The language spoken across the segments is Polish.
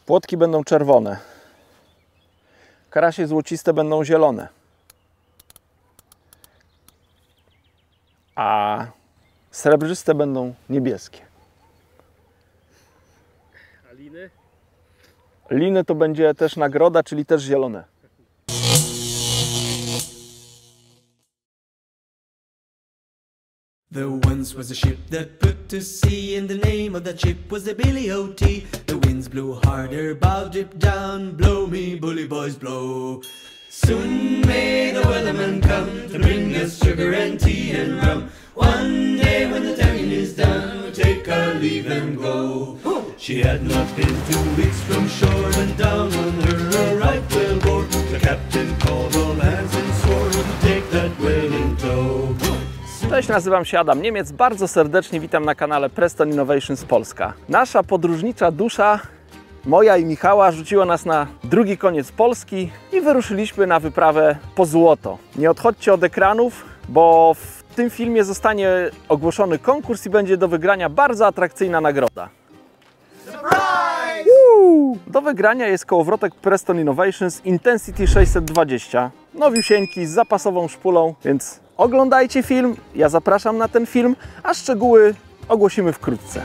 Płotki będą czerwone. Karasie złociste będą zielone. A srebrzyste będą niebieskie. A liny? Liny to będzie też nagroda, czyli też zielone. There once was a ship that put to sea, and the name of that ship was the Billy O.T. The winds blew harder, bow drip down, blow me bully boys blow. Soon may the weatherman come to bring us sugar and tea and rum. One day when the tonguing is done, we'll take our leave and go. She had not been 2 weeks from shore when down on her a right whale bore. The captain called all hands and swore we'd take that whale in tow. Cześć, nazywam się Adam Niemiec, bardzo serdecznie witam na kanale Preston Innovations Polska. Nasza podróżnicza dusza, moja i Michała, rzuciła nas na drugi koniec Polski i wyruszyliśmy na wyprawę po złoto. Nie odchodźcie od ekranów, bo w tym filmie zostanie ogłoszony konkurs i będzie do wygrania bardzo atrakcyjna nagroda. Do wygrania jest kołowrotek Preston Innovations Intensity 620, nowiusieńki z zapasową szpulą, więc oglądajcie film, ja zapraszam na ten film, a szczegóły ogłosimy wkrótce.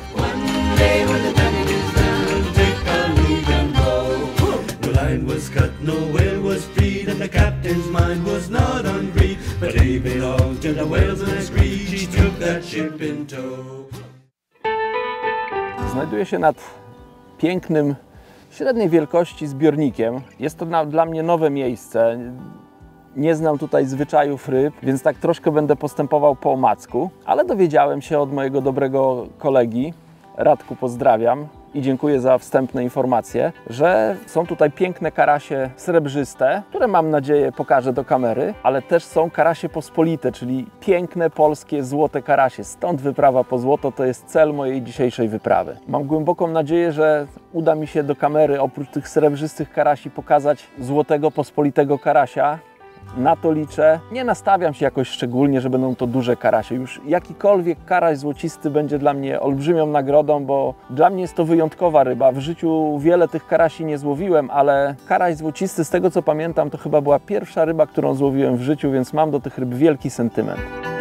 Znajduję się nad pięknym, średniej wielkości zbiornikiem. Jest to dla mnie nowe miejsce. Nie znam tutaj zwyczajów ryb, więc tak troszkę będę postępował po omacku, ale dowiedziałem się od mojego dobrego kolegi, Radku, pozdrawiam i dziękuję za wstępne informacje, że są tutaj piękne karasie srebrzyste, które mam nadzieję pokażę do kamery, ale też są karasie pospolite, czyli piękne polskie złote karasie. Stąd wyprawa po złoto to jest cel mojej dzisiejszej wyprawy. Mam głęboką nadzieję, że uda mi się do kamery oprócz tych srebrzystych karasi pokazać złotego pospolitego karasia. Na to liczę. Nie nastawiam się jakoś szczególnie, że będą to duże karasie. Już jakikolwiek karaś złocisty będzie dla mnie olbrzymią nagrodą, bo dla mnie jest to wyjątkowa ryba. W życiu wiele tych karasi nie złowiłem, ale karaś złocisty, z tego co pamiętam, to chyba była pierwsza ryba, którą złowiłem w życiu, więc mam do tych ryb wielki sentyment.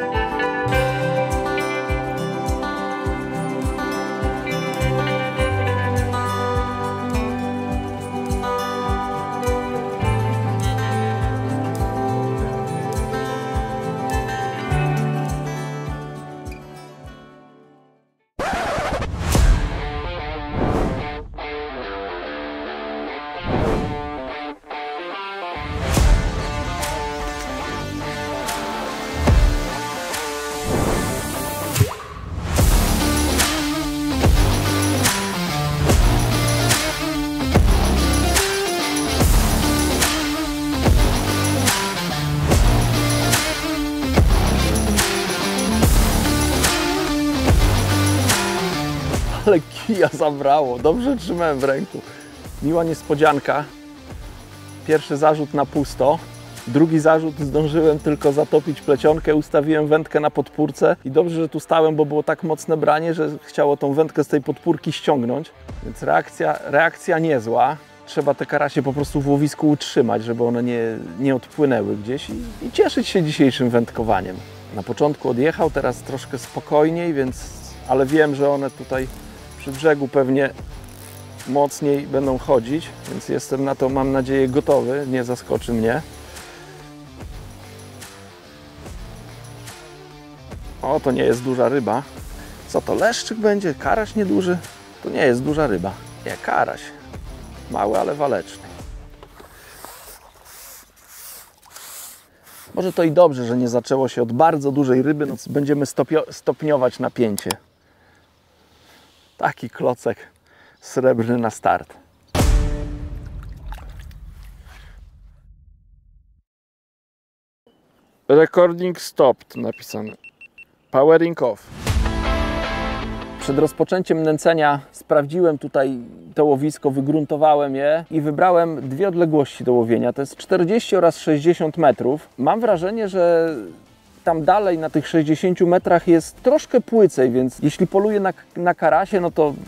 Ale kija zabrało, dobrze trzymałem w ręku. Miła niespodzianka. Pierwszy zarzut na pusto. Drugi zarzut zdążyłem tylko zatopić plecionkę, ustawiłem wędkę na podpórce i dobrze, że tu stałem, bo było tak mocne branie, że chciało tą wędkę z tej podpórki ściągnąć. Więc reakcja niezła. Trzeba te karasie po prostu w łowisku utrzymać, żeby one nie odpłynęły gdzieś i cieszyć się dzisiejszym wędkowaniem. Na początku odjechał, teraz troszkę spokojniej, ale wiem, że one tutaj przy brzegu pewnie mocniej będą chodzić, więc jestem na to, mam nadzieję, gotowy, nie zaskoczy mnie. O, to nie jest duża ryba. Co to, leszczyk będzie? Karaś nieduży? To nie jest duża ryba. Nie, karaś. Mały, ale waleczny. Może to i dobrze, że nie zaczęło się od bardzo dużej ryby, no będziemy stopniować napięcie. Taki klocek srebrny na start. Recording stopped napisane. Powering off. Przed rozpoczęciem nęcenia sprawdziłem tutaj to łowisko, wygruntowałem je i wybrałem dwie odległości do łowienia. To jest 40 oraz 60 metrów. Mam wrażenie, że tam dalej na tych 60 metrach jest troszkę płycej, więc jeśli poluję na karasie, no to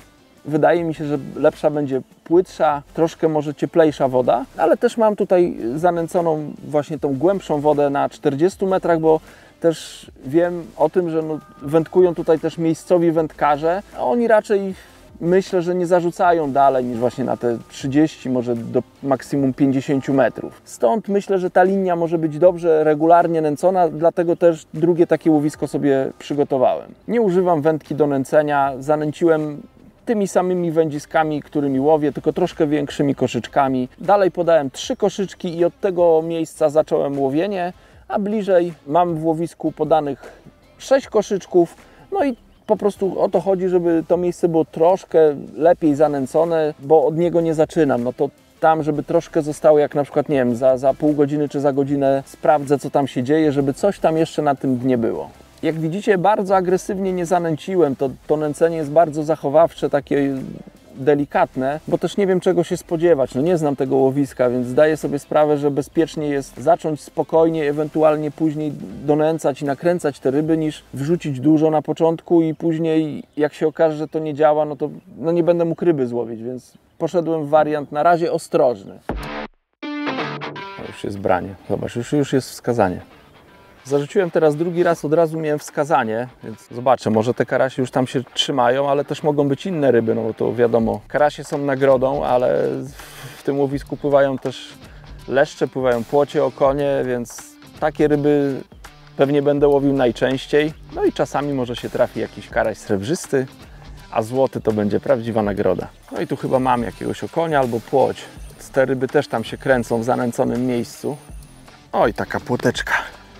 wydaje mi się, że lepsza będzie płytsza, troszkę może cieplejsza woda, ale też mam tutaj zanęconą właśnie tą głębszą wodę na 40 metrach, bo też wiem o tym, że no, wędkują tutaj też miejscowi wędkarze, a oni raczej myślę, że nie zarzucają dalej niż właśnie na te 30, może do maksimum 50 metrów. Stąd myślę, że ta linia może być dobrze, regularnie nęcona, dlatego też drugie takie łowisko sobie przygotowałem. Nie używam wędki do nęcenia, zanęciłem tymi samymi wędziskami, którymi łowię, tylko troszkę większymi koszyczkami. Dalej podałem 3 koszyczki i od tego miejsca zacząłem łowienie, a bliżej mam w łowisku podanych 6 koszyczków, no i po prostu o to chodzi, żeby to miejsce było troszkę lepiej zanęcone, bo od niego nie zaczynam. No to tam, żeby troszkę zostało, jak na przykład, nie wiem, za pół godziny czy za godzinę sprawdzę, co tam się dzieje, żeby coś tam jeszcze na tym dnie było. Jak widzicie, bardzo agresywnie nie zanęciłem. To nęcenie jest bardzo zachowawcze, takie delikatne, bo też nie wiem, czego się spodziewać. No nie znam tego łowiska, więc zdaję sobie sprawę, że bezpiecznie jest zacząć spokojnie, ewentualnie później donęcać i nakręcać te ryby, niż wrzucić dużo na początku i później, jak się okaże, że to nie działa, no to nie będę mógł ryby złowić, więc poszedłem w wariant na razie ostrożny. No już jest branie. Zobacz, już jest wskazanie. Zarzuciłem teraz drugi raz, od razu miałem wskazanie, więc zobaczę, może te karasie już tam się trzymają, ale też mogą być inne ryby, no bo to wiadomo, karasie są nagrodą, ale w tym łowisku pływają też leszcze, pływają płocie, okonie, więc takie ryby pewnie będę łowił najczęściej. No i czasami może się trafi jakiś karaś srebrzysty, a złoty to będzie prawdziwa nagroda. No i tu chyba mam jakiegoś okonia albo płoć, więc te ryby też tam się kręcą w zanęconym miejscu. Oj, taka płoteczka.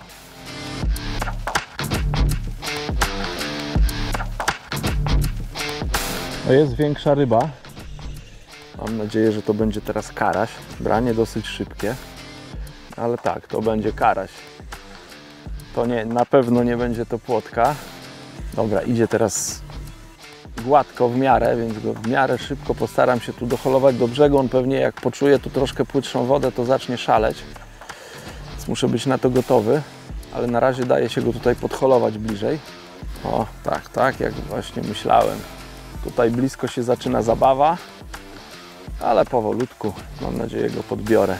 To jest większa ryba. Mam nadzieję, że to będzie teraz karaś. Branie dosyć szybkie. Ale tak, to będzie karaś. To nie, na pewno nie będzie to płotka. Dobra, idzie teraz gładko w miarę, więc go w miarę szybko postaram się tu doholować do brzegu. On pewnie jak poczuje tu troszkę płytszą wodę, to zacznie szaleć. Więc muszę być na to gotowy. Ale na razie daje się go tutaj podholować bliżej. O, tak, jak właśnie myślałem. Tutaj blisko się zaczyna zabawa, ale powolutku, mam nadzieję, go podbiorę.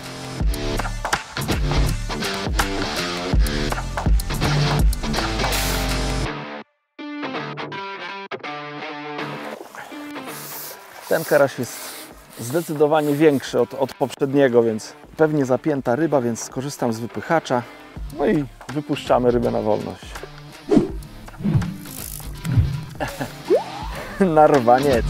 Ten karaś jest zdecydowanie większy od poprzedniego, więc pewnie zapięta ryba, więc skorzystam z wypychacza. No i wypuszczamy rybę na wolność. Narwaniec.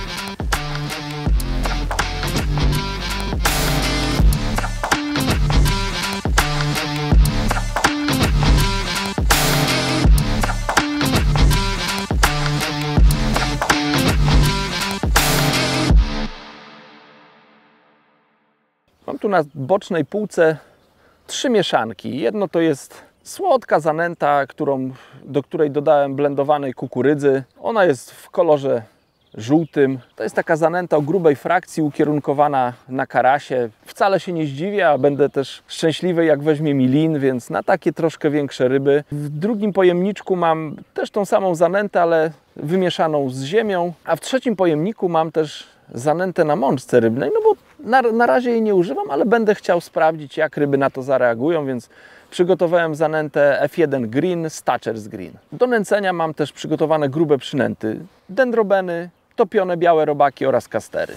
Mam tu na bocznej półce 3 mieszanki. Jedno to jest słodka zanęta, do której dodałem blendowanej kukurydzy. Ona jest w kolorze żółtym. To jest taka zanęta o grubej frakcji, ukierunkowana na karasie. Wcale się nie zdziwię, a będę też szczęśliwy, jak weźmie mi lin, więc na takie troszkę większe ryby. W drugim pojemniczku mam też tą samą zanętę, ale wymieszaną z ziemią. A w trzecim pojemniku mam też zanętę na mączce rybnej, no bo na razie jej nie używam, ale będę chciał sprawdzić, jak ryby na to zareagują, więc przygotowałem zanętę F1 Green z Thatcher's Green. Do nęcenia mam też przygotowane grube przynęty, dendrobeny, topione białe robaki oraz kastery.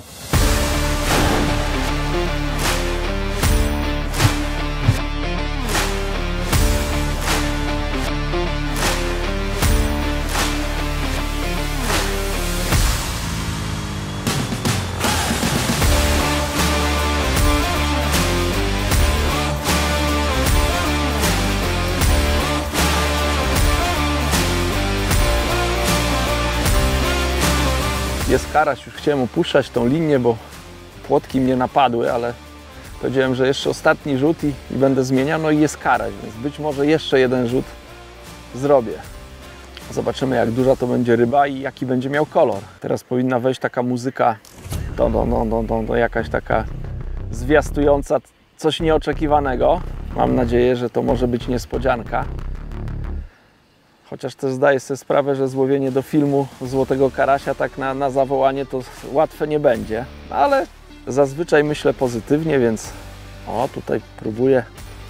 Jest karaś, już chciałem opuszczać tą linię, bo płotki mnie napadły, ale powiedziałem, że jeszcze ostatni rzut i będę zmieniał, no i jest karaś, więc być może jeszcze jeden rzut zrobię. Zobaczymy, jak duża to będzie ryba i jaki będzie miał kolor. Teraz powinna wejść taka muzyka, jakaś taka zwiastująca coś nieoczekiwanego. Mam nadzieję, że to może być niespodzianka. Chociaż też zdaję sobie sprawę, że złowienie do filmu złotego karasia tak na zawołanie to łatwe nie będzie. Ale zazwyczaj myślę pozytywnie, więc o, tutaj próbuję.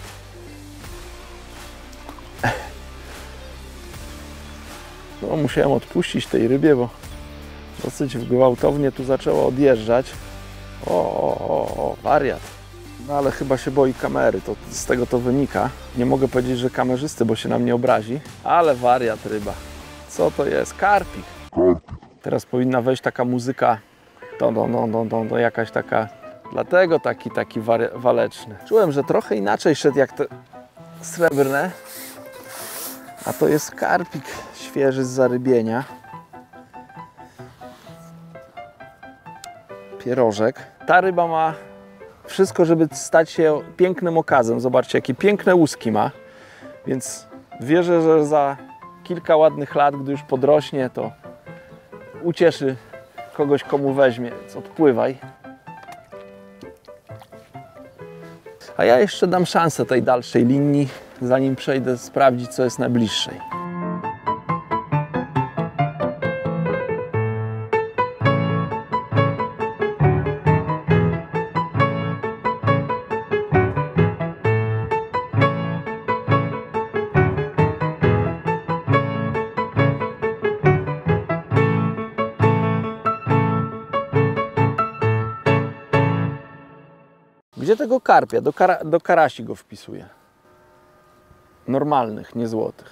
No, musiałem odpuścić tej rybie, bo dosyć gwałtownie tu zaczęło odjeżdżać. O, wariat. No ale chyba się boi kamery, to z tego to wynika. Nie mogę powiedzieć, że kamerzysty, bo się na mnie obrazi. Ale wariat ryba. Co to jest? Karpik. Teraz powinna wejść taka muzyka. To jakaś taka. Dlatego taki waleczny. Czułem, że trochę inaczej szedł jak te srebrne. A to jest karpik świeży z zarybienia. Pierożek. Ta ryba ma wszystko, żeby stać się pięknym okazem. Zobaczcie, jakie piękne łuski ma. Więc wierzę, że za kilka ładnych lat, gdy już podrośnie, to ucieszy kogoś, komu weźmie. Więc odpływaj. A ja jeszcze dam szansę tej dalszej linii, zanim przejdę sprawdzić, co jest najbliższej. Gdzie tego karpia? Do karasi go wpisuję. Normalnych, nie złotych.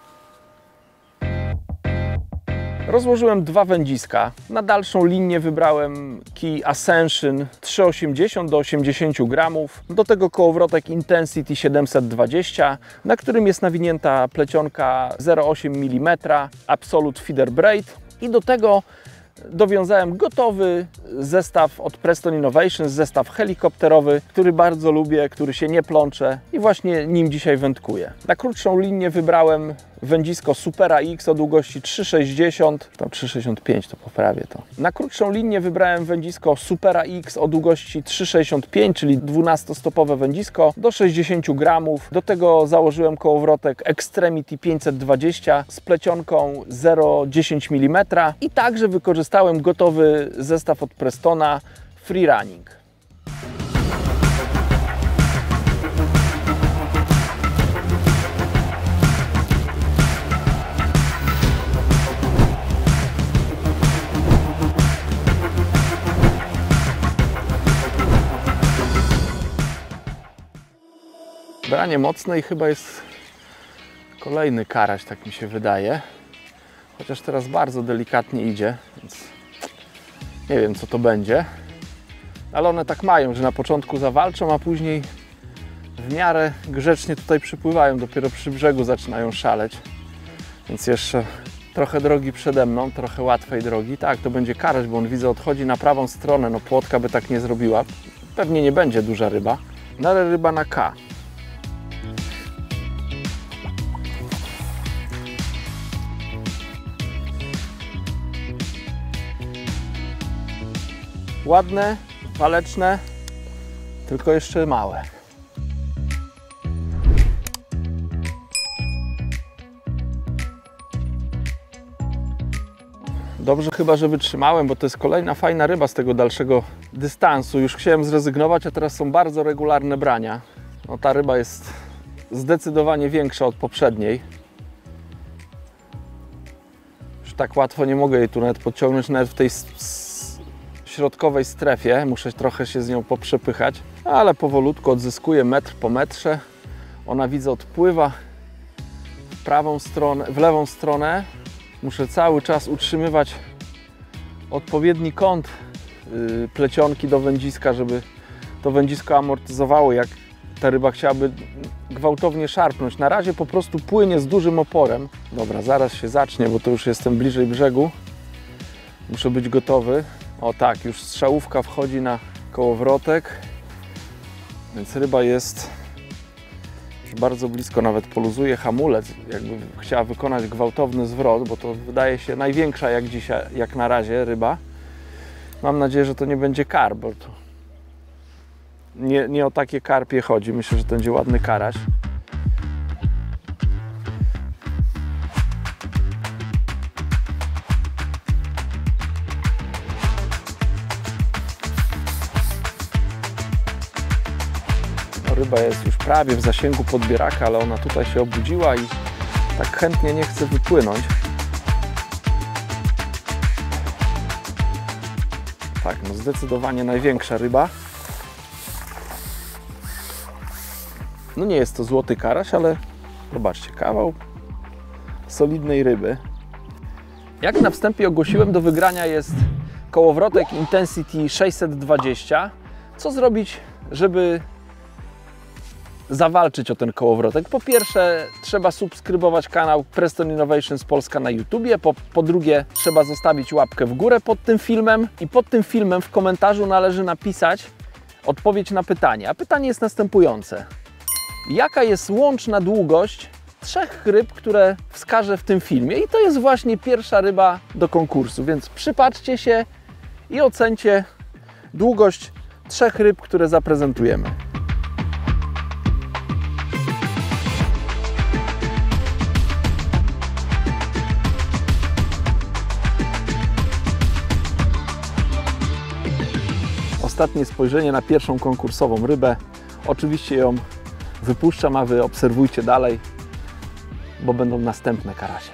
Rozłożyłem dwa wędziska. Na dalszą linię wybrałem kij Ascension 3,80 do 80 gramów. Do tego kołowrotek Intensity 720, na którym jest nawinięta plecionka 0,8 mm, Absolute Feeder Braid. I do tego dowiązałem gotowy zestaw od Preston Innovations, zestaw helikopterowy, który bardzo lubię, który się nie plącze i właśnie nim dzisiaj wędkuję. Na krótszą linię wybrałem wędzisko Supera X o długości 3,60, tam 3,65 to poprawię to. Na krótszą linię wybrałem wędzisko Supera X o długości 3,65, czyli 12-stopowe wędzisko do 60 gramów. Do tego założyłem kołowrotek Extremity 520 z plecionką 0,10 mm i także wykorzystałem gotowy zestaw od Prestona Free Running. Branie mocne i chyba jest kolejny karaś, tak mi się wydaje. Chociaż teraz bardzo delikatnie idzie, więc nie wiem, co to będzie. Ale one tak mają, że na początku zawalczą, a później w miarę grzecznie tutaj przypływają. Dopiero przy brzegu zaczynają szaleć. Więc jeszcze trochę drogi przede mną, trochę łatwej drogi. Tak, to będzie karaś, bo on, widzę, odchodzi na prawą stronę. No, płotka by tak nie zrobiła. Pewnie nie będzie duża ryba, no ale ryba na K. Ładne, waleczne, tylko jeszcze małe. Dobrze chyba, że wytrzymałem, bo to jest kolejna fajna ryba z tego dalszego dystansu. Już chciałem zrezygnować, a teraz są bardzo regularne brania. No, ta ryba jest zdecydowanie większa od poprzedniej. Już tak łatwo nie mogę jej tu nawet podciągnąć, nawet w tej środkowej strefie. Muszę trochę się z nią poprzepychać, ale powolutku odzyskuję metr po metrze. Ona, widzę, odpływa w prawą stronę, w lewą stronę. Muszę cały czas utrzymywać odpowiedni kąt plecionki do wędziska, żeby to wędzisko amortyzowało, jak ta ryba chciałaby gwałtownie szarpnąć. Na razie po prostu płynie z dużym oporem. Dobra, zaraz się zacznie, bo to już jestem bliżej brzegu. Muszę być gotowy. O tak, już strzałówka wchodzi na kołowrotek, więc ryba jest bardzo blisko, nawet poluzuje hamulec, jakby chciała wykonać gwałtowny zwrot, bo to wydaje się największa jak dzisiaj, jak na razie ryba. Mam nadzieję, że to nie będzie karp, bo to nie o takie karpie chodzi. Myślę, że to będzie ładny karaś. Ryba jest już prawie w zasięgu podbieraka, ale ona tutaj się obudziła i tak chętnie nie chce wypłynąć. Tak, no zdecydowanie największa ryba. No nie jest to złoty karaś, ale zobaczcie, kawał solidnej ryby. Jak na wstępie ogłosiłem, do wygrania jest kołowrotek Intensity 620. Co zrobić, żeby zawalczyć o ten kołowrotek? Po pierwsze, trzeba subskrybować kanał Preston Innovations Polska na YouTubie. Po drugie, trzeba zostawić łapkę w górę pod tym filmem. I pod tym filmem w komentarzu należy napisać odpowiedź na pytanie. A pytanie jest następujące. Jaka jest łączna długość 3 ryb, które wskażę w tym filmie? I to jest właśnie pierwsza ryba do konkursu, więc przypatrzcie się i ocencie długość 3 ryb, które zaprezentujemy. Ostatnie spojrzenie na pierwszą konkursową rybę. Oczywiście ją wypuszczam, a Wy obserwujcie dalej, bo będą następne karasie.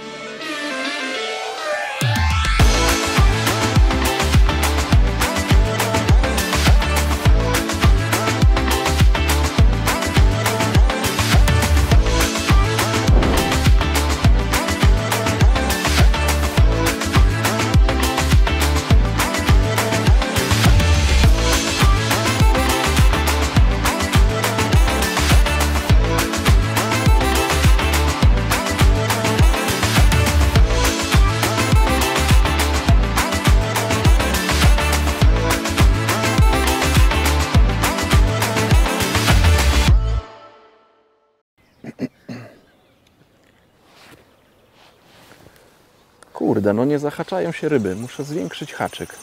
Kurde, no nie zahaczają się ryby. Muszę zwiększyć haczyk.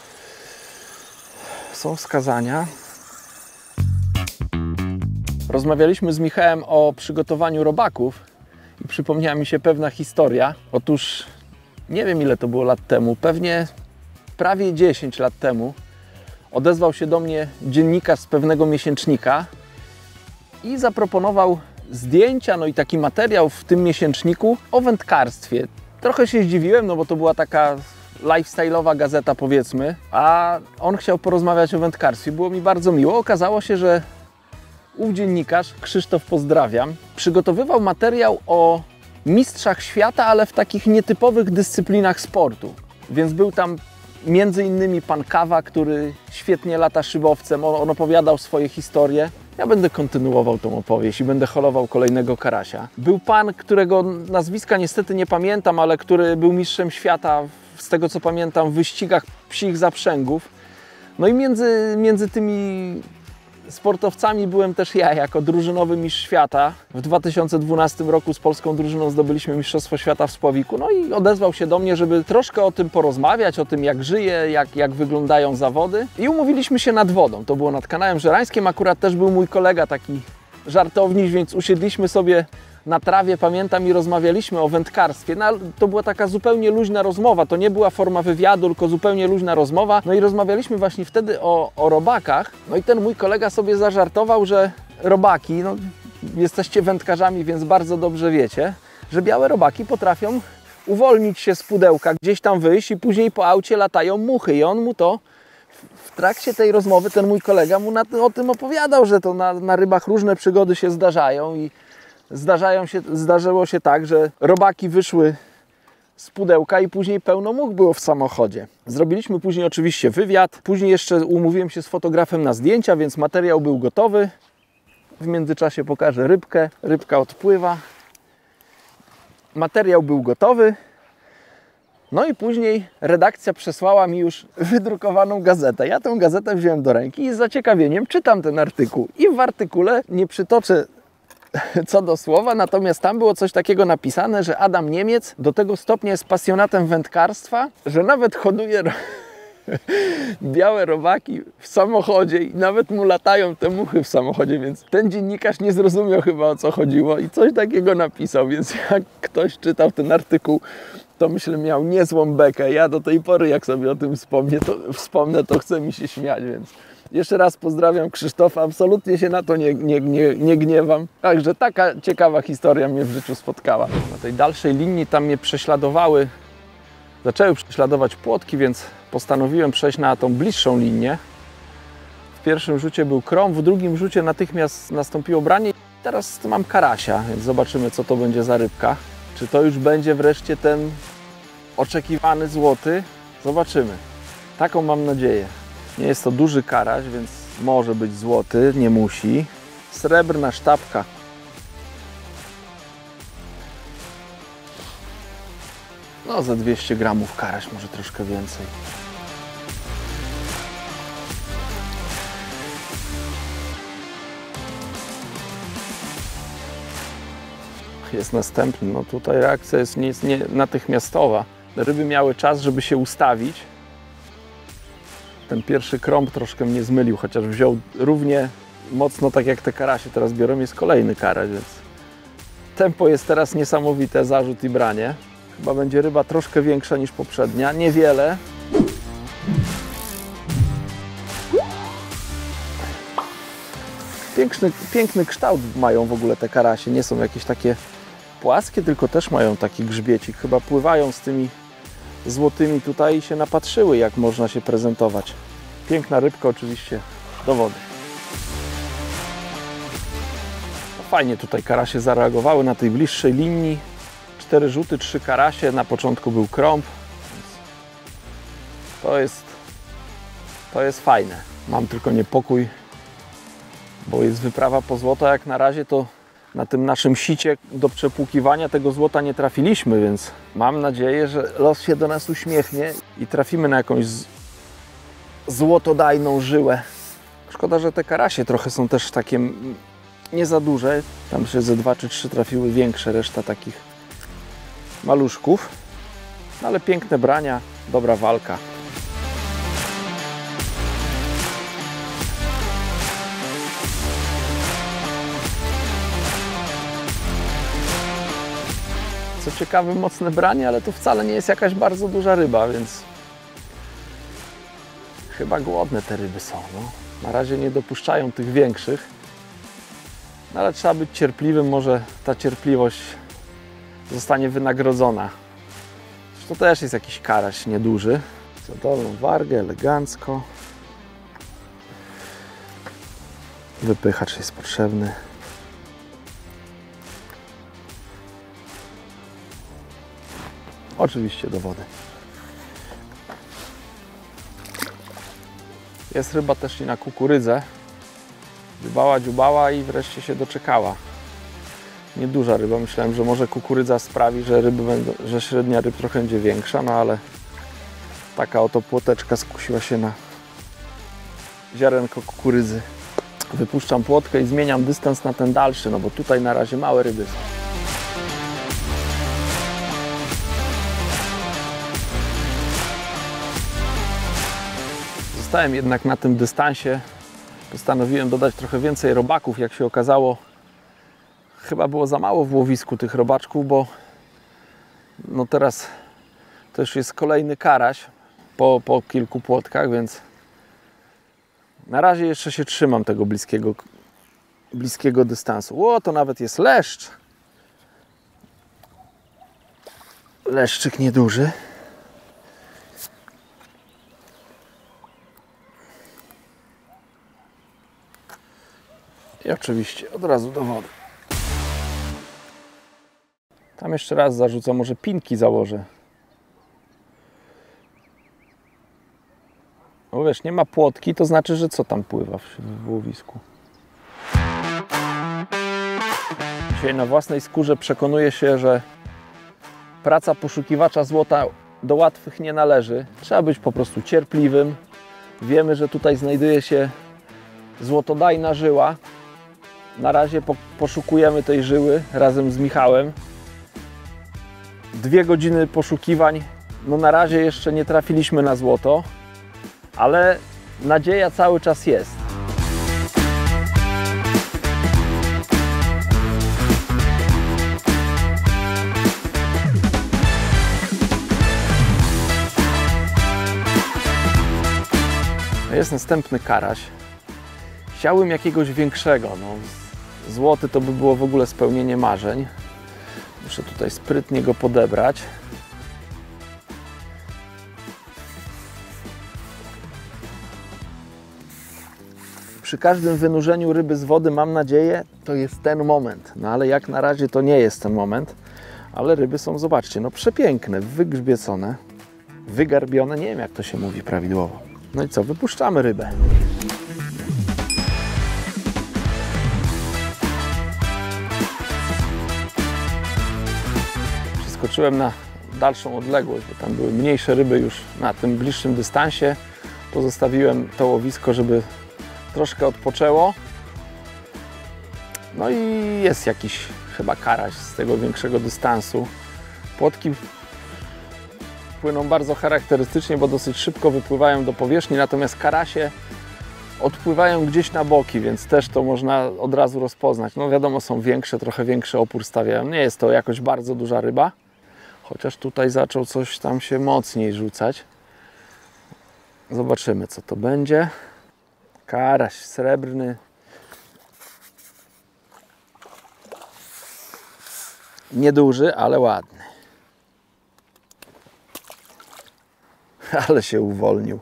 Są wskazania. Rozmawialiśmy z Michałem o przygotowaniu robaków i przypomniała mi się pewna historia. Otóż nie wiem, ile to było lat temu, pewnie prawie 10 lat temu odezwał się do mnie dziennikarz z pewnego miesięcznika i zaproponował zdjęcia, no i taki materiał w tym miesięczniku o wędkarstwie. Trochę się zdziwiłem, no bo to była taka lifestyle'owa gazeta, powiedzmy, a on chciał porozmawiać o wędkarstwie. Było mi bardzo miło. Okazało się, że ów dziennikarz, Krzysztof, pozdrawiam, przygotowywał materiał o mistrzach świata, ale w takich nietypowych dyscyplinach sportu. Więc był tam między innymi pan Kawa, który świetnie lata szybowcem, on opowiadał swoje historie. Ja będę kontynuował tą opowieść i będę holował kolejnego karasia. Był pan, którego nazwiska niestety nie pamiętam, ale który był mistrzem świata, z tego co pamiętam, w wyścigach psich zaprzęgów. No i między tymi sportowcami byłem też ja, jako drużynowy mistrz świata. W 2012 roku z polską drużyną zdobyliśmy Mistrzostwo Świata w Spławiku. No i odezwał się do mnie, żeby troszkę o tym porozmawiać, o tym jak żyje, jak wyglądają zawody. I umówiliśmy się nad wodą. To było nad kanałem Żerańskim. Akurat też był mój kolega, taki żartowniś, więc usiedliśmy sobie na trawie, pamiętam, i rozmawialiśmy o wędkarstwie. No, to była taka zupełnie luźna rozmowa, to nie była forma wywiadu, tylko zupełnie luźna rozmowa. No i rozmawialiśmy właśnie wtedy o robakach. No i ten mój kolega sobie zażartował, że robaki, no jesteście wędkarzami, więc bardzo dobrze wiecie, że białe robaki potrafią uwolnić się z pudełka, gdzieś tam wyjść i później po aucie latają muchy. I on mu to w trakcie tej rozmowy, ten mój kolega mu o tym opowiadał, że to na rybach różne przygody się zdarzają i zdarzyło się tak, że robaki wyszły z pudełka i później pełno much było w samochodzie. Zrobiliśmy później oczywiście wywiad, później jeszcze umówiłem się z fotografem na zdjęcia, więc materiał był gotowy. W międzyczasie pokażę rybkę, rybka odpływa. Materiał był gotowy. No i później redakcja przesłała mi już wydrukowaną gazetę. Ja tę gazetę wziąłem do ręki i z zaciekawieniem czytam ten artykuł. I w artykule, nie przytoczę co do słowa, natomiast tam było coś takiego napisane, że Adam Niemiec do tego stopnia jest pasjonatem wędkarstwa, że nawet hoduje białe robaki w samochodzie i nawet mu latają te muchy w samochodzie, więc ten dziennikarz nie zrozumiał chyba, o co chodziło i coś takiego napisał, więc jak ktoś czytał ten artykuł, to myślę, miał niezłą bekę. Ja do tej pory, jak sobie o tym wspomnę, to chce mi się śmiać, więc Jeszcze raz pozdrawiam Krzysztofa, absolutnie się na to nie gniewam. Także taka ciekawa historia mnie w życiu spotkała. Na tej dalszej linii tam mnie zaczęły prześladować płotki, więc postanowiłem przejść na tą bliższą linię. W pierwszym rzucie był krąg, w drugim rzucie natychmiast nastąpiło branie. Teraz mam karasia, więc zobaczymy, co to będzie za rybka. Czy to już będzie wreszcie ten oczekiwany złoty? Zobaczymy. Taką mam nadzieję. Nie jest to duży karaś, więc może być złoty, nie musi. Srebrna sztabka. No za 200 gramów karaś, może troszkę więcej. Jest następny. No tutaj reakcja jest nie natychmiastowa. Ryby miały czas, żeby się ustawić. Ten pierwszy krąg troszkę mnie zmylił, chociaż wziął równie mocno, tak jak te karasie teraz biorą. Jest kolejny karaś, więc tempo jest teraz niesamowite, zarzut i branie. Chyba będzie ryba troszkę większa niż poprzednia, niewiele. Piękny kształt mają w ogóle te karasie, nie są jakieś takie płaskie, tylko też mają taki grzbiecik. Chyba pływają z tymi złotymi tutaj i się napatrzyły, jak można się prezentować. Piękna rybka oczywiście do wody. No fajnie tutaj karasie zareagowały na tej bliższej linii. 4 rzuty, 3 karasie, na początku był krąg. To jest fajne. Mam tylko niepokój, bo jest wyprawa po złoto. Jak na razie to na tym naszym sicie do przepłukiwania tego złota nie trafiliśmy, więc mam nadzieję, że los się do nas uśmiechnie i trafimy na jakąś złotodajną żyłę. Szkoda, że te karasie trochę są też takie nie za duże. Tam się ze 2 czy 3 trafiły większe, reszta takich maluszków. No ale piękne brania, dobra walka. Co ciekawe, mocne branie, ale to wcale nie jest jakaś bardzo duża ryba, więc chyba głodne te ryby są. No. Na razie nie dopuszczają tych większych, no, ale trzeba być cierpliwym, może ta cierpliwość zostanie wynagrodzona. To też jest jakiś karaś nieduży. Za dolną wargę, elegancko. Wypychacz jest potrzebny. Oczywiście do wody. Jest ryba też i na kukurydzę. Dziubała i wreszcie się doczekała. Nieduża ryba. Myślałem, że może kukurydza sprawi, że średnia ryb trochę będzie większa, no ale taka oto płoteczka skusiła się na ziarenko kukurydzy. Wypuszczam płotkę i zmieniam dystans na ten dalszy, no bo tutaj na razie małe ryby są. Zostałem jednak na tym dystansie. Postanowiłem dodać trochę więcej robaków, jak się okazało. Chyba było za mało w łowisku tych robaczków, bo no teraz to już jest kolejny karaś po kilku płotkach, więc na razie jeszcze się trzymam tego bliskiego dystansu. O, to nawet jest leszcz. Leszczyk nieduży. I oczywiście od razu do wody. Tam jeszcze raz zarzucę, może pinki założę. No wiesz, nie ma płotki, to znaczy, że co tam pływa w łowisku? Dzisiaj na własnej skórze przekonuję się, że praca poszukiwacza złota do łatwych nie należy. Trzeba być po prostu cierpliwym. Wiemy, że tutaj znajduje się złotodajna żyła. Na razie poszukujemy tej żyły razem z Michałem. 2 godziny poszukiwań. No na razie jeszcze nie trafiliśmy na złoto, ale nadzieja cały czas jest. Jest następny karaś. Chciałbym jakiegoś większego. No, złoty to by było w ogóle spełnienie marzeń. Muszę tutaj sprytnie go podebrać. Przy każdym wynurzeniu ryby z wody, mam nadzieję, to jest ten moment. No ale jak na razie to nie jest ten moment. Ale ryby są, zobaczcie, no przepiękne, wygrzbiecone, wygarbione. Nie wiem, jak to się mówi prawidłowo. No i co, wypuszczamy rybę. Przeskoczyłem na dalszą odległość, bo tam były mniejsze ryby już na tym bliższym dystansie. Pozostawiłem to łowisko, żeby troszkę odpoczęło. No i jest jakiś chyba karaś z tego większego dystansu. Płotki płyną bardzo charakterystycznie, bo dosyć szybko wypływają do powierzchni, natomiast karasie odpływają gdzieś na boki, więc też to można od razu rozpoznać. No wiadomo, są większe, trochę większy opór stawiają. Nie jest to jakoś bardzo duża ryba, chociaż tutaj zaczął coś tam się mocniej rzucać. Zobaczymy, co to będzie. Karaś srebrny. Nieduży, ale ładny. Ale się uwolnił.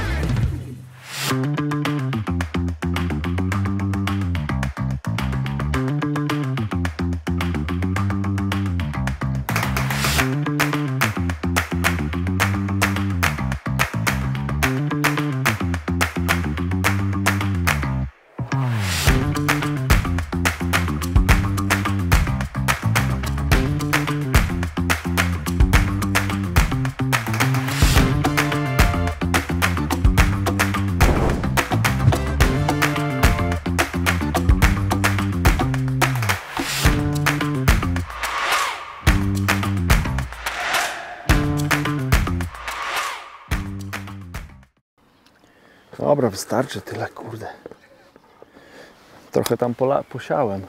Dobra, wystarczy tyle, kurde. Trochę tam posiałem.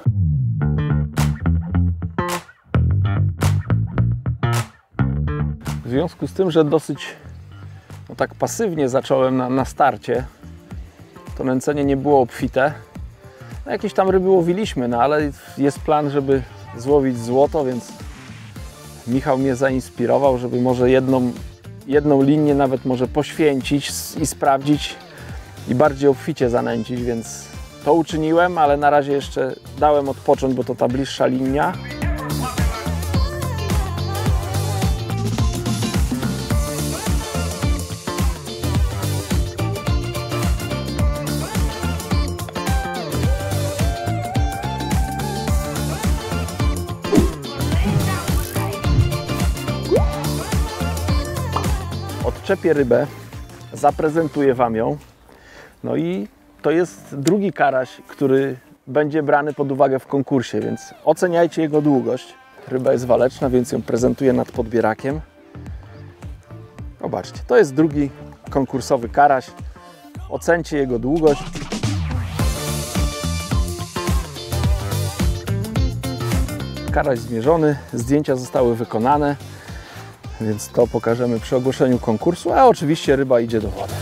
W związku z tym, że dosyć tak pasywnie zacząłem na starcie, to nęcenie nie było obfite. No, jakieś tam ryby łowiliśmy, no ale jest plan, żeby złowić złoto, więc Michał mnie zainspirował, żeby może jedną linię nawet może poświęcić i sprawdzić i bardziej obficie zanęcić, więc to uczyniłem, ale na razie jeszcze dałem odpocząć, bo to ta bliższa linia. Odczepię rybę, zaprezentuję Wam ją. No i to jest drugi karaś, który będzie brany pod uwagę w konkursie, więc oceniajcie jego długość. Ryba jest waleczna, więc ją prezentuję nad podbierakiem. Zobaczcie, to jest drugi konkursowy karaś. Ocencie jego długość. Karaś zmierzony, zdjęcia zostały wykonane, więc to pokażemy przy ogłoszeniu konkursu, a oczywiście ryba idzie do wody.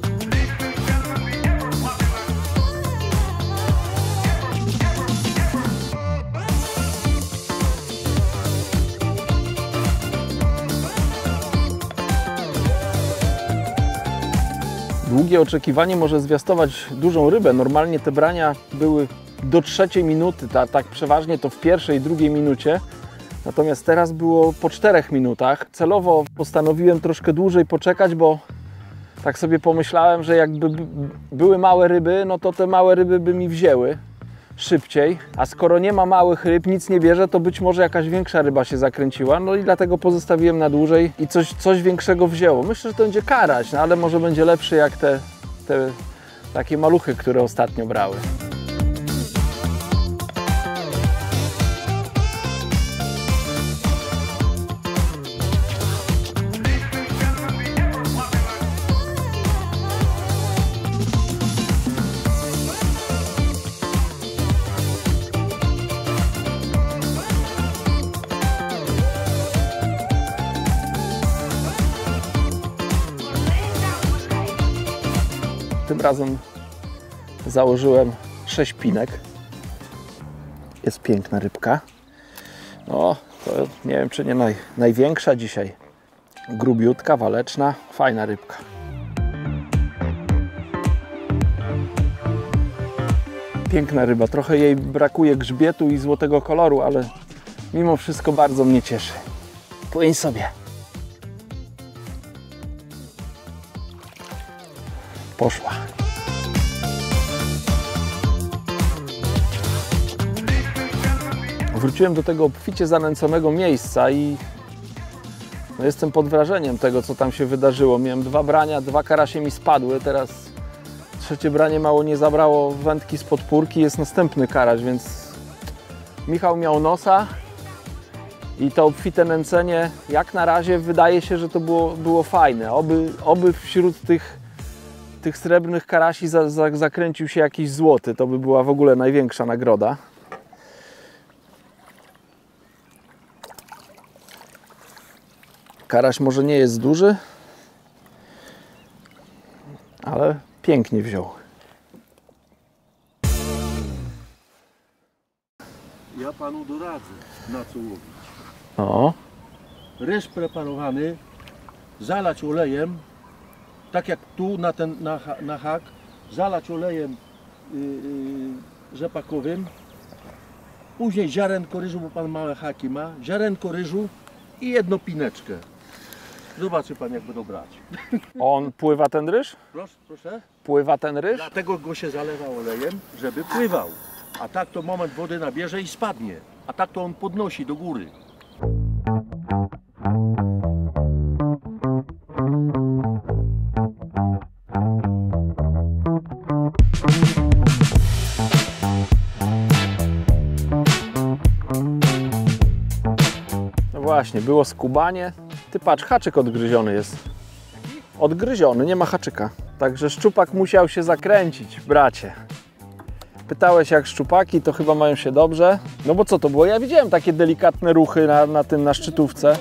Długie oczekiwanie może zwiastować dużą rybę. Normalnie te brania były do 3 minuty, tak przeważnie to w pierwszej i drugiej minucie. Natomiast teraz było po 4 minutach. Celowo postanowiłem troszkę dłużej poczekać, bo tak sobie pomyślałem, że jakby były małe ryby, no to te małe ryby by mi wzięły szybciej. A skoro nie ma małych ryb, nic nie bierze, to być może jakaś większa ryba się zakręciła. No i dlatego pozostawiłem na dłużej i coś większego wzięło. Myślę, że to będzie karaś, no ale może będzie lepszy jak te takie maluchy, które ostatnio brały. Tym razem założyłem 6 pinek. Jest piękna rybka. No, to nie wiem, czy nie największa dzisiaj. Grubiutka, waleczna, fajna rybka. Piękna ryba. Trochę jej brakuje grzbietu i złotego koloru, ale mimo wszystko bardzo mnie cieszy. Płyń sobie. Poszła. Wróciłem do tego obficie zanęconego miejsca i no jestem pod wrażeniem tego, co tam się wydarzyło. Miałem 2 brania, 2 karasie mi spadły, teraz trzecie branie mało nie zabrało wędki z podpórki, jest następny karaś, więc Michał miał nosa i to obfite nęcenie, jak na razie wydaje się, że to było fajne. Oby wśród tych srebrnych karasi zakręcił się jakiś złoty, to by była w ogóle największa nagroda. Karaś może nie jest duży, ale pięknie wziął. Ja panu doradzę, na co łowić. O. Ryż preparowany, zalać olejem, tak jak tu na hak, zalać olejem rzepakowym, później ziarenko ryżu, bo pan małe haki ma, ziarenko ryżu i jedną pineczkę. Zobaczy pan, jak będą brać. On pływa ten ryż? Proszę? Pływa ten ryż? Dlatego go się zalewa olejem, żeby pływał. A tak to moment wody nabierze i spadnie. A tak to on podnosi do góry. No właśnie, było skubanie. Ty patrz, haczyk odgryziony jest. Odgryziony, nie ma haczyka. Także szczupak musiał się zakręcić, bracie. Pytałeś, jak szczupaki, to chyba mają się dobrze. No bo co to było? Ja widziałem takie delikatne ruchy na szczytówce.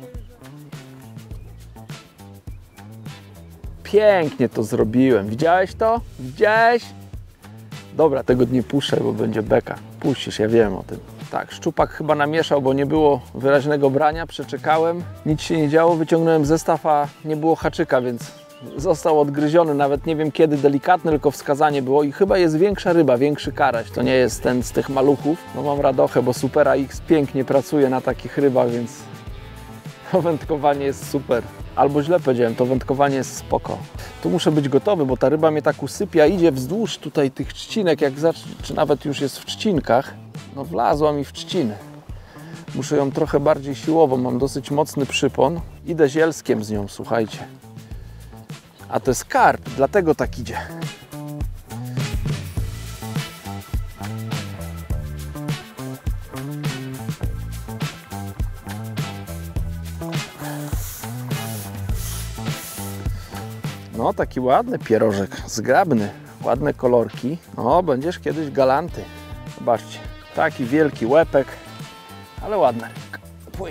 Pięknie to zrobiłem. Widziałeś to? Widziałeś? Dobra, tego nie puszczę, bo będzie beka. Puścisz, ja wiem o tym. Tak, szczupak chyba namieszał, bo nie było wyraźnego brania. Przeczekałem, nic się nie działo. Wyciągnąłem zestaw, a nie było haczyka, więc został odgryziony. Nawet nie wiem kiedy, delikatny, tylko wskazanie było. I chyba jest większa ryba, większy karaś. To nie jest ten z tych maluchów. No mam radochę, bo Super AX pięknie pracuje na takich rybach, więc to wędkowanie jest super. Albo źle powiedziałem, to wędkowanie jest spoko. Tu muszę być gotowy, bo ta ryba mnie tak usypia, idzie wzdłuż tutaj tych trzcinek, czy nawet już jest w trzcinkach. No wlazła mi w trzciny. Muszę ją trochę bardziej siłowo, mam dosyć mocny przypon. Idę zielskiem z nią, słuchajcie. A to jest karp, dlatego tak idzie. No, taki ładny pierożek, zgrabny, ładne kolorki. O, będziesz kiedyś galanty. Zobaczcie, taki wielki łepek, ale ładna rybka. Płyń.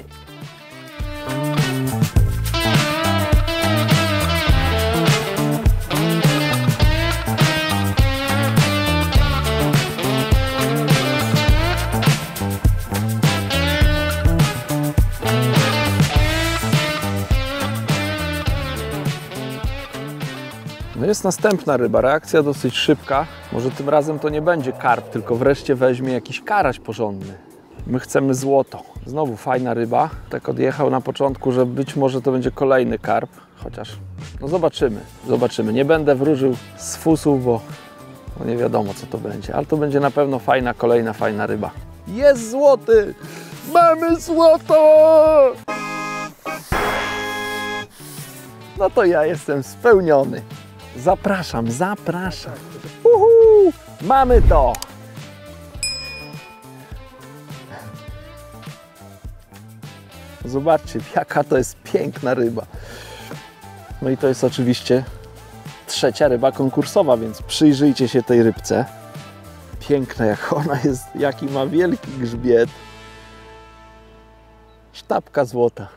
No jest następna ryba, reakcja dosyć szybka. Może tym razem to nie będzie karp, tylko wreszcie weźmie jakiś karaś porządny. My chcemy złoto. Znowu fajna ryba. Tak odjechał na początku, że być może to będzie kolejny karp. Chociaż, no zobaczymy, zobaczymy. Nie będę wróżył z fusów, bo no nie wiadomo co to będzie. Ale to będzie na pewno fajna, kolejna fajna ryba. Jest złoty! Mamy złoto! No to ja jestem spełniony. Zapraszam, zapraszam. Uhu, mamy to. Zobaczcie, jaka to jest piękna ryba. No i to jest oczywiście trzecia ryba konkursowa, więc przyjrzyjcie się tej rybce. Piękna jak ona jest, jaki ma wielki grzbiet. Sztabka złota.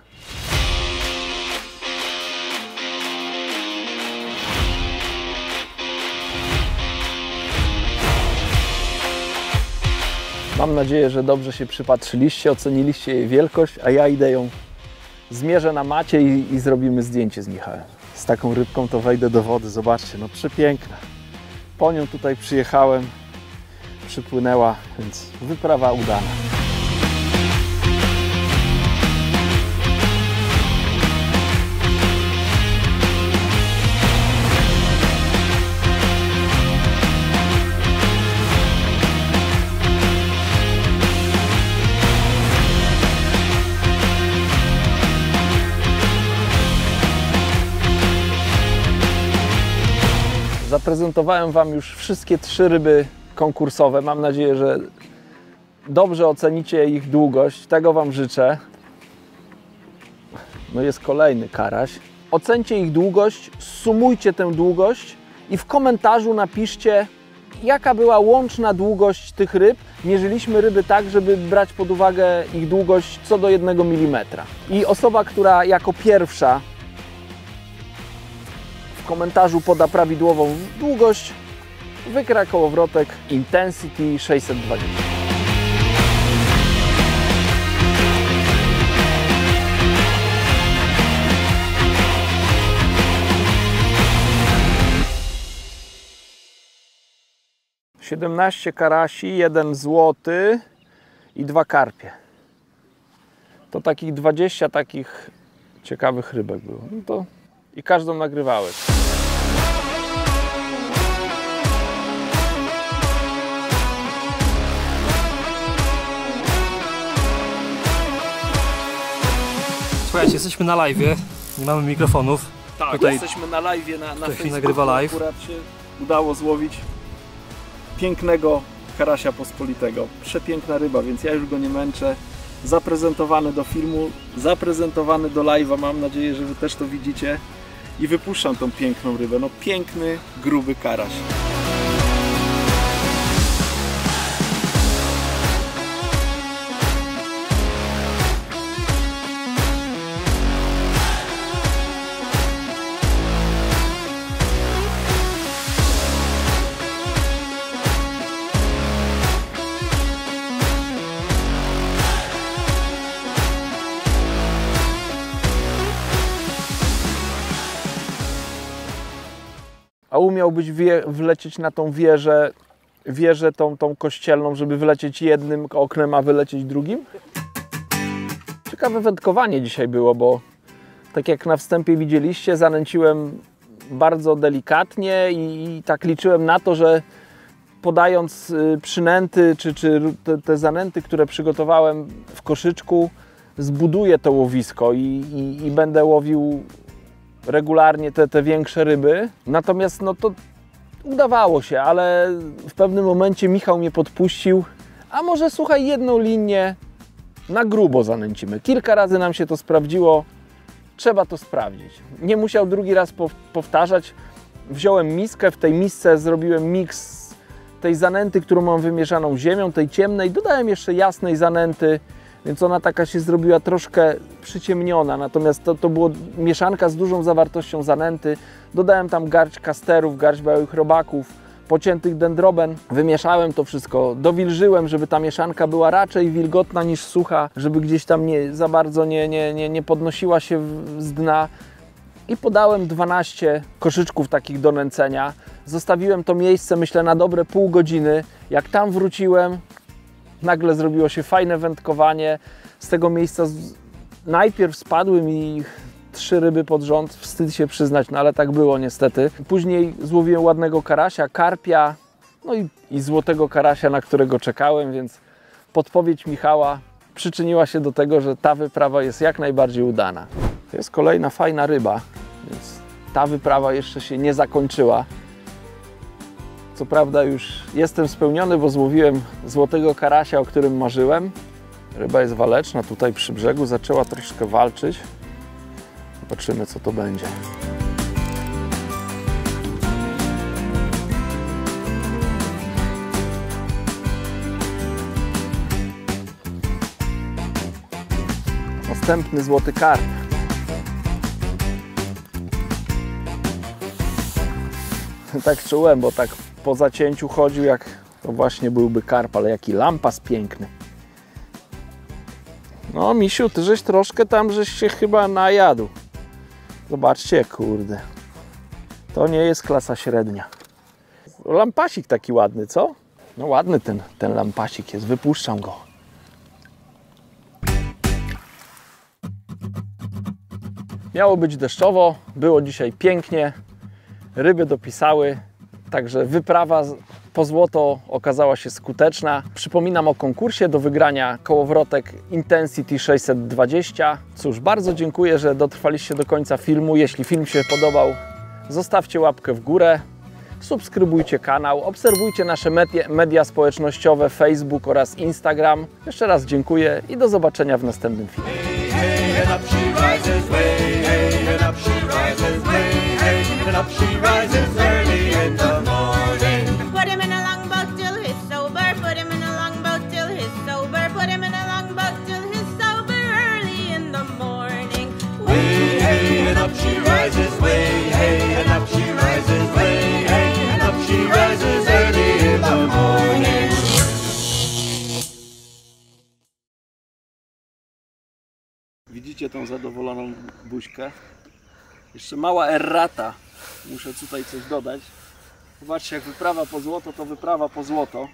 Mam nadzieję, że dobrze się przypatrzyliście, oceniliście jej wielkość, a ja idę ją zmierzę na macie i zrobimy zdjęcie z Michałem. Z taką rybką to wejdę do wody, zobaczcie, no przepiękna. Po nią tutaj przyjechałem, przypłynęła, więc wyprawa udana. Zaprezentowałem Wam już wszystkie 3 ryby konkursowe. Mam nadzieję, że dobrze ocenicie ich długość. Tego Wam życzę. No jest kolejny karaś. Ocencie ich długość, sumujcie tę długość i w komentarzu napiszcie, jaka była łączna długość tych ryb. Mierzyliśmy ryby tak, żeby brać pod uwagę ich długość co do 1 mm. I osoba, która jako pierwsza w komentarzu poda prawidłową długość, wygra kołowrotek Intensity 620. $17 karasi, 1 złoty i 2 karpie. To takich 20 takich ciekawych rybek było. No to i każdą nagrywałem. Słuchajcie, jesteśmy na live'ie, nie mamy mikrofonów. Tak, tutaj jesteśmy na live'ie na Facebooku. nagrywa live. Akurat się udało złowić pięknego karasia pospolitego. Przepiękna ryba, więc ja już go nie męczę. Zaprezentowany do filmu, zaprezentowany do live'a. Mam nadzieję, że Wy też to widzicie. I wypuszczam tą piękną rybę. No piękny, gruby karaś. A umiałbyś wlecieć na tą wieżę tą kościelną, żeby wlecieć jednym oknem, a wylecieć drugim? Ciekawe wędkowanie dzisiaj było, bo tak jak na wstępie widzieliście, zanęciłem bardzo delikatnie i tak liczyłem na to, że podając przynęty czy te zanęty, które przygotowałem w koszyczku, zbuduję to łowisko i będę łowił regularnie te większe ryby. Natomiast no to udawało się, ale w pewnym momencie Michał mnie podpuścił, a może słuchaj, jedną linię na grubo zanęcimy. Kilka razy nam się to sprawdziło, trzeba to sprawdzić. Nie musiał drugi raz powtarzać. Wziąłem miskę, w tej misce zrobiłem miks tej zanęty, którą mam wymieszaną ziemią, tej ciemnej, dodałem jeszcze jasnej zanęty, więc ona taka się zrobiła troszkę przyciemniona, natomiast to było mieszanka z dużą zawartością zanęty. Dodałem tam garść kasterów, garść białych robaków, pociętych dendroben. Wymieszałem to wszystko, dowilżyłem, żeby ta mieszanka była raczej wilgotna niż sucha, żeby gdzieś tam za bardzo nie podnosiła się z dna. I podałem 12 koszyczków takich do nęcenia. Zostawiłem to miejsce, myślę, na dobre pół godziny. Jak tam wróciłem, nagle zrobiło się fajne wędkowanie. Z tego miejsca najpierw spadły mi 3 ryby pod rząd. Wstyd się przyznać, no ale tak było niestety. Później złowiłem ładnego karasia, karpia, no i złotego karasia, na którego czekałem, więc podpowiedź Michała przyczyniła się do tego, że ta wyprawa jest jak najbardziej udana. To jest kolejna fajna ryba, więc ta wyprawa jeszcze się nie zakończyła. Co prawda już jestem spełniony, bo złowiłem złotego karasia, o którym marzyłem. Ryba jest waleczna, tutaj przy brzegu zaczęła troszkę walczyć. Zobaczymy, co to będzie. Następny złoty karp. Tak czułem, bo tak po zacięciu chodził jak to właśnie byłby karp, ale jaki lampas piękny. No misiu, ty żeś troszkę tam, żeś się chyba najadł. Zobaczcie, kurde. To nie jest klasa średnia. Lampasik taki ładny, co? No ładny ten lampasik jest, wypuszczam go. Miało być deszczowo, było dzisiaj pięknie, ryby dopisały, także wyprawa po złoto okazała się skuteczna. Przypominam o konkursie do wygrania kołowrotek Intensity 620. Cóż, bardzo dziękuję, że dotrwaliście do końca filmu. Jeśli film się podobał, zostawcie łapkę w górę, subskrybujcie kanał, obserwujcie nasze media społecznościowe Facebook oraz Instagram. Jeszcze raz dziękuję i do zobaczenia w następnym filmie. Hey, and up she rises, way, hey, and up she rises, way, hey, and up she rises early in the morning. Put him in a longboat till he's sober. Put him in a longboat till he's sober. Put him in a longboat till he's sober early in the morning. Way, hey, and up she rises, way, hey, and up she rises, way, hey, and up she rises early in the morning. Widzicie tą zadowoloną buźkę? Jeszcze mała errata. Muszę tutaj coś dodać. Zobaczcie, jak wyprawa po złoto, to wyprawa po złoto.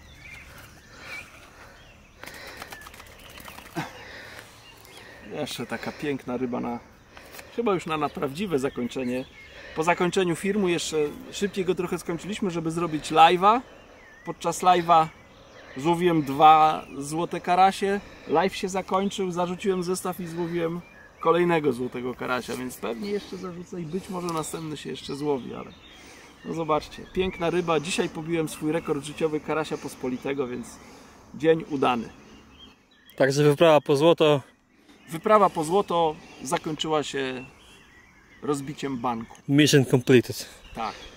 Jeszcze taka piękna ryba chyba już na prawdziwe zakończenie. Po zakończeniu filmu jeszcze szybciej go trochę skończyliśmy, żeby zrobić live'a. Podczas live'a złowiłem 2 złote karasie. Live się zakończył, zarzuciłem zestaw i złowiłem kolejnego złotego karasia, więc pewnie jeszcze zarzucę i być może następny się jeszcze złowi, ale no zobaczcie, piękna ryba. Dzisiaj pobiłem swój rekord życiowy karasia pospolitego, więc dzień udany. Także wyprawa po złoto. Wyprawa po złoto zakończyła się rozbiciem banku. Mission completed. Tak.